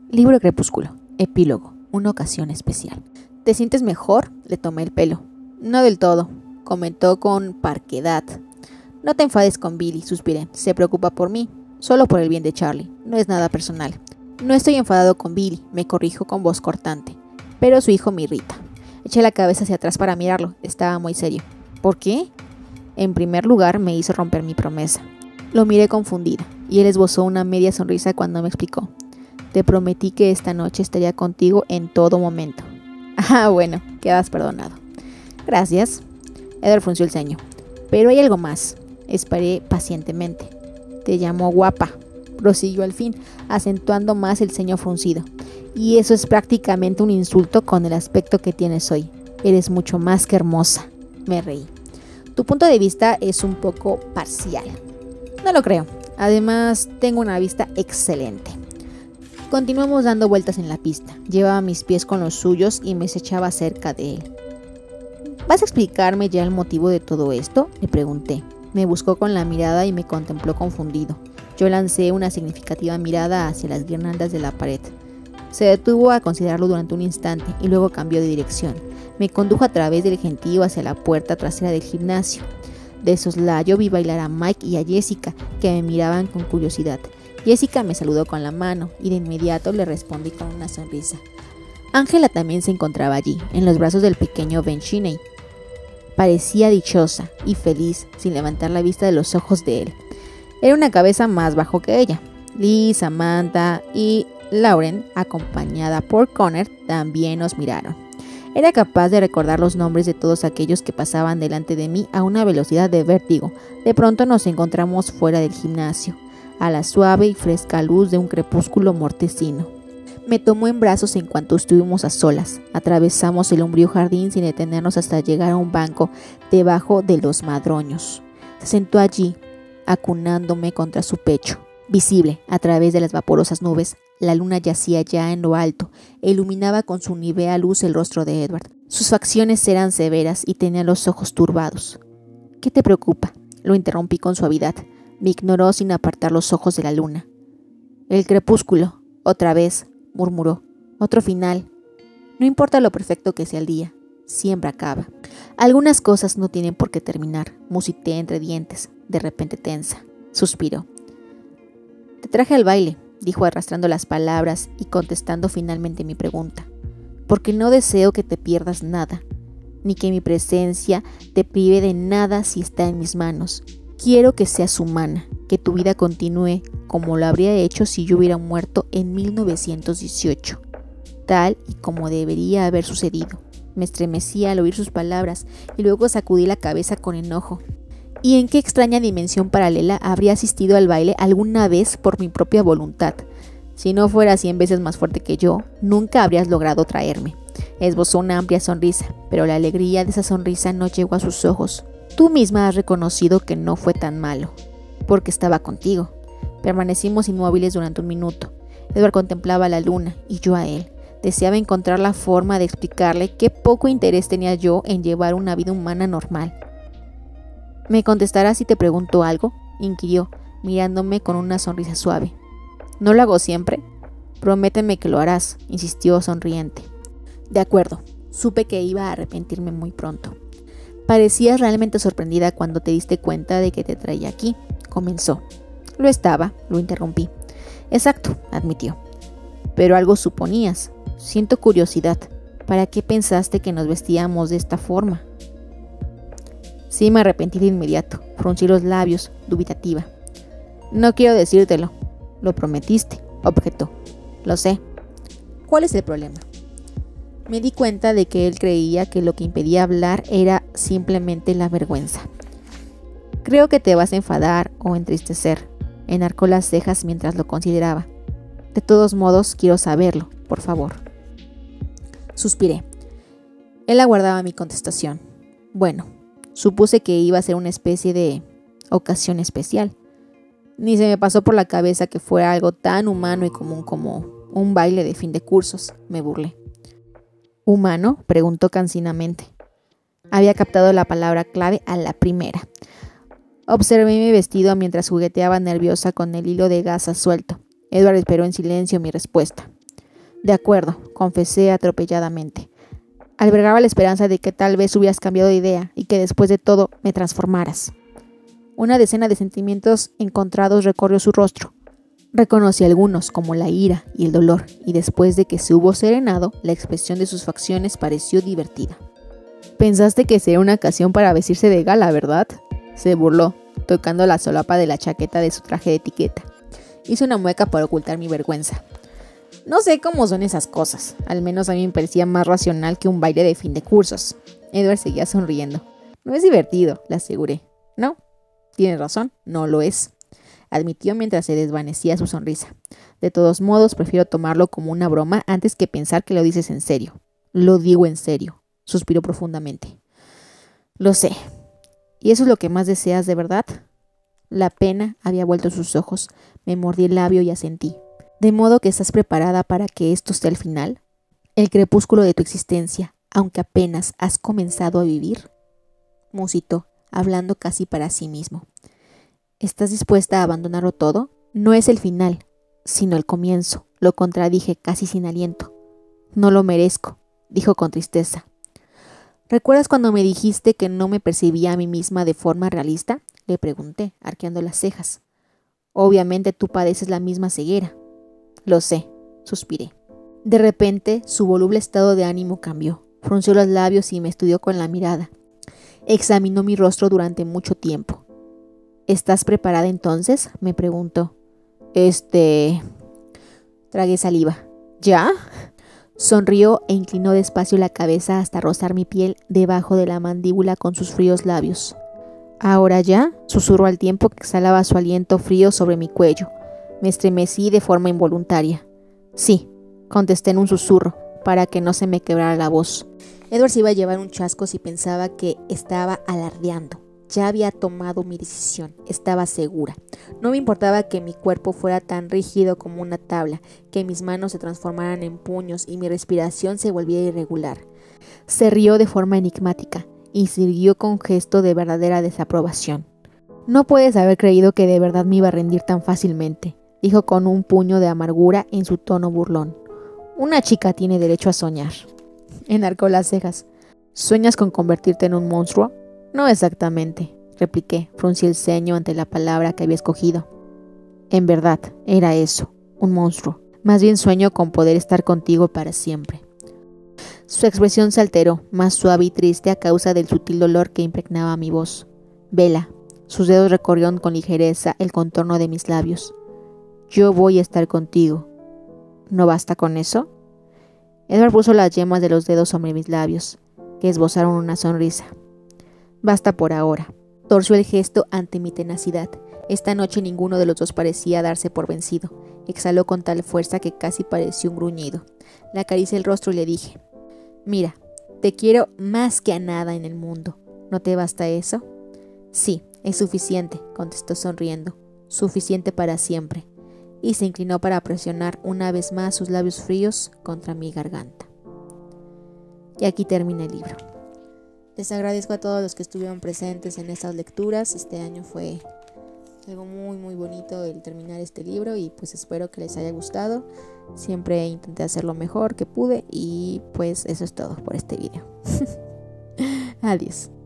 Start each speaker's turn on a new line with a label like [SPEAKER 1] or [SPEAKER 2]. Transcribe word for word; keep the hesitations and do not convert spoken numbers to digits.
[SPEAKER 1] Libro Crepúsculo. Epílogo. Una ocasión especial. ¿Te sientes mejor? Le tomé el pelo. No del todo, comentó con parquedad. No te enfades con Billy, suspiré. Se preocupa por mí, solo por el bien de Charlie. No es nada personal. No estoy enfadado con Billy, me corrijo con voz cortante. Pero su hijo me irrita. Eché la cabeza hacia atrás para mirarlo. Estaba muy serio. ¿Por qué? En primer lugar, me hizo romper mi promesa. Lo miré confundida, y él esbozó una media sonrisa cuando me explicó. Te prometí que esta noche estaría contigo en todo momento. Ah, bueno, quedas perdonado. Gracias. Edward frunció el ceño. Pero hay algo más. Esperé pacientemente. Te llamó guapa, prosiguió al fin, acentuando más el ceño fruncido. Y eso es prácticamente un insulto con el aspecto que tienes hoy. Eres mucho más que hermosa. Me reí. Tu punto de vista es un poco parcial. No lo creo. Además, tengo una vista excelente. Continuamos dando vueltas en la pista. Llevaba mis pies con los suyos y me echaba cerca de él. ¿Vas a explicarme ya el motivo de todo esto?, le pregunté. Me buscó con la mirada y me contempló confundido. Yo lancé una significativa mirada hacia las guirnaldas de la pared. Se detuvo a considerarlo durante un instante y luego cambió de dirección. Me condujo a través del gentío hacia la puerta trasera del gimnasio. De soslayo vi bailar a Mike y a Jessica, que me miraban con curiosidad. Jessica me saludó con la mano y de inmediato le respondí con una sonrisa. Ángela también se encontraba allí, en los brazos del pequeño Ben Shinney. Parecía dichosa y feliz sin levantar la vista de los ojos de él. Era una cabeza más bajo que ella. Liz, Samantha y Lauren, acompañada por Connor, también nos miraron. Era capaz de recordar los nombres de todos aquellos que pasaban delante de mí a una velocidad de vértigo. De pronto nos encontramos fuera del gimnasio, a la suave y fresca luz de un crepúsculo mortecino. Me tomó en brazos en cuanto estuvimos a solas. Atravesamos el umbrío jardín sin detenernos hasta llegar a un banco debajo de los madroños. Se sentó allí, acunándome contra su pecho. Visible a través de las vaporosas nubes, la luna yacía ya en lo alto e iluminaba con su nívea luz el rostro de Edward. Sus facciones eran severas y tenía los ojos turbados. ¿Qué te preocupa?, lo interrumpí con suavidad. Me ignoró sin apartar los ojos de la luna. El crepúsculo, otra vez, murmuró. Otro final. No importa lo perfecto que sea el día, siempre acaba. Algunas cosas no tienen por qué terminar, musité entre dientes, de repente tensa. Suspiró. Te traje al baile, dijo arrastrando las palabras y contestando finalmente mi pregunta. Porque no deseo que te pierdas nada, ni que mi presencia te prive de nada si está en mis manos. Quiero que seas humana, que tu vida continúe como lo habría hecho si yo hubiera muerto en mil novecientos dieciocho, tal y como debería haber sucedido. Me estremecí al oír sus palabras y luego sacudí la cabeza con enojo. ¿Y en qué extraña dimensión paralela habría asistido al baile alguna vez por mi propia voluntad? Si no fuera cien veces más fuerte que yo, nunca habrías logrado traerme. Esbozó una amplia sonrisa, pero la alegría de esa sonrisa no llegó a sus ojos. Tú misma has reconocido que no fue tan malo, porque estaba contigo. Permanecimos inmóviles durante un minuto. Edward contemplaba a la luna y yo a él. Deseaba encontrar la forma de explicarle qué poco interés tenía yo en llevar una vida humana normal. ¿Me contestarás si te pregunto algo?, inquirió, mirándome con una sonrisa suave. ¿No lo hago siempre? Prométeme que lo harás, insistió sonriente. De acuerdo, supe que iba a arrepentirme muy pronto. Parecías realmente sorprendida cuando te diste cuenta de que te traía aquí, comenzó. Lo estaba, lo interrumpí. Exacto, admitió. Pero algo suponías. Siento curiosidad. ¿Para qué pensaste que nos vestíamos de esta forma? Sí, me arrepentí de inmediato. Fruncí los labios, dubitativa. No quiero decírtelo. Lo prometiste, objetó. Lo sé. ¿Cuál es el problema? Me di cuenta de que él creía que lo que impedía hablar era simplemente la vergüenza. Creo que te vas a enfadar o entristecer. Enarcó las cejas mientras lo consideraba. De todos modos, quiero saberlo, por favor. Suspiré. Él aguardaba mi contestación. Bueno, supuse que iba a ser una especie de ocasión especial. Ni se me pasó por la cabeza que fuera algo tan humano y común como un baile de fin de cursos, me burlé. ¿Humano?, preguntó cansinamente. Había captado la palabra clave a la primera. Observé mi vestido mientras jugueteaba nerviosa con el hilo de gasa suelto. Edward esperó en silencio mi respuesta. De acuerdo, confesé atropelladamente. Albergaba la esperanza de que tal vez hubieras cambiado de idea y que después de todo me transformaras. Una decena de sentimientos encontrados recorrió su rostro. Reconocí algunos, como la ira y el dolor, y después de que se hubo serenado, la expresión de sus facciones pareció divertida. Pensaste que sería una ocasión para vestirse de gala, ¿verdad? Se burló, tocando la solapa de la chaqueta de su traje de etiqueta. Hice una mueca para ocultar mi vergüenza. No sé cómo son esas cosas, al menos a mí me parecía más racional que un baile de fin de cursos. Edward seguía sonriendo. No es divertido, le aseguré. No, tienes razón, no lo es, admitió mientras se desvanecía su sonrisa. De todos modos, prefiero tomarlo como una broma antes que pensar que lo dices en serio. Lo digo en serio, suspiró profundamente. Lo sé. ¿Y eso es lo que más deseas de verdad? La pena había vuelto sus ojos. Me mordí el labio y asentí. ¿De modo que estás preparada para que esto sea el final? ¿El crepúsculo de tu existencia, aunque apenas has comenzado a vivir? Musitó, hablando casi para sí mismo. ¿Estás dispuesta a abandonarlo todo? No es el final, sino el comienzo, lo contradije casi sin aliento. No lo merezco, dijo con tristeza. ¿Recuerdas cuando me dijiste que no me percibía a mí misma de forma realista? Le pregunté, arqueando las cejas. Obviamente tú padeces la misma ceguera. Lo sé, suspiré. De repente, su voluble estado de ánimo cambió. Frunció los labios y me estudió con la mirada. Examinó mi rostro durante mucho tiempo. ¿Estás preparada entonces?, me preguntó. Este... Tragué saliva. ¿Ya? Sonrió e inclinó despacio la cabeza hasta rozar mi piel debajo de la mandíbula con sus fríos labios. ¿Ahora ya?, susurró al tiempo que exhalaba su aliento frío sobre mi cuello. Me estremecí de forma involuntaria. Sí, contesté en un susurro, para que no se me quebrara la voz. Edward se iba a llevar un chasco si pensaba que estaba alardeando. Ya había tomado mi decisión, estaba segura. No me importaba que mi cuerpo fuera tan rígido como una tabla, que mis manos se transformaran en puños y mi respiración se volviera irregular. Se rió de forma enigmática y siguió con gesto de verdadera desaprobación. No puedes haber creído que de verdad me iba a rendir tan fácilmente, dijo con un puño de amargura en su tono burlón. Una chica tiene derecho a soñar. Enarcó las cejas. ¿Sueñas con convertirte en un monstruo? No exactamente, repliqué, fruncí el ceño ante la palabra que había escogido. En verdad, era eso, un monstruo. Más bien sueño con poder estar contigo para siempre. Su expresión se alteró, más suave y triste a causa del sutil dolor que impregnaba mi voz. Vela. Sus dedos recorrieron con ligereza el contorno de mis labios. Yo voy a estar contigo. ¿No basta con eso? Edward puso las yemas de los dedos sobre mis labios, que esbozaron una sonrisa. Basta por ahora. Torció el gesto ante mi tenacidad. Esta noche ninguno de los dos parecía darse por vencido. Exhaló con tal fuerza que casi pareció un gruñido. Le acaricié el rostro y le dije: Mira, te quiero más que a nada en el mundo. ¿No te basta eso? Sí, es suficiente, contestó sonriendo. Suficiente para siempre. Y se inclinó para presionar una vez más sus labios fríos contra mi garganta. Y aquí termina el libro. Les agradezco a todos los que estuvieron presentes en estas lecturas. Este año fue algo muy muy bonito el terminar este libro y pues espero que les haya gustado. Siempre intenté hacer lo mejor que pude y pues eso es todo por este video. Adiós.